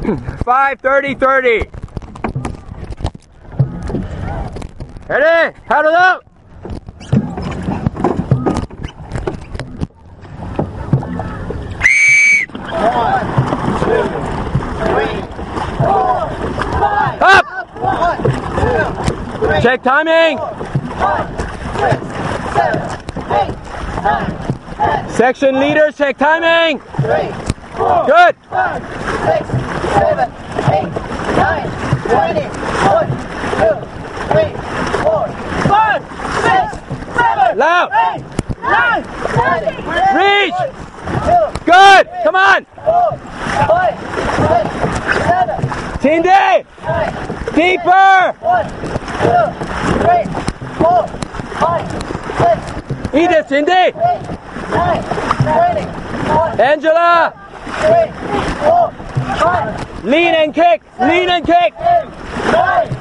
5, 30, 30. Ready? Paddle up. 1, 2, 3, 4, 5. Up. 1, 2, 3. Check timing. 5, 6, 7, 8, 9, 10. Section leaders, check timing. 3, 4. Good. 5, 6, 7, 8, 9, 20. 1, 2, 3, 4, 5, 6, 7, Loud. 8, 9, 10. Reach. 2, Good. Come on. 4, 5, 6, 7, Cindy. 9, Deeper. 1, 2, 3, 4, 5, 6, Eat it, Cindy. 8, 9, 20. 1, Angela. 3, 4, 5, Lean and kick. Lean and kick. 8, 9,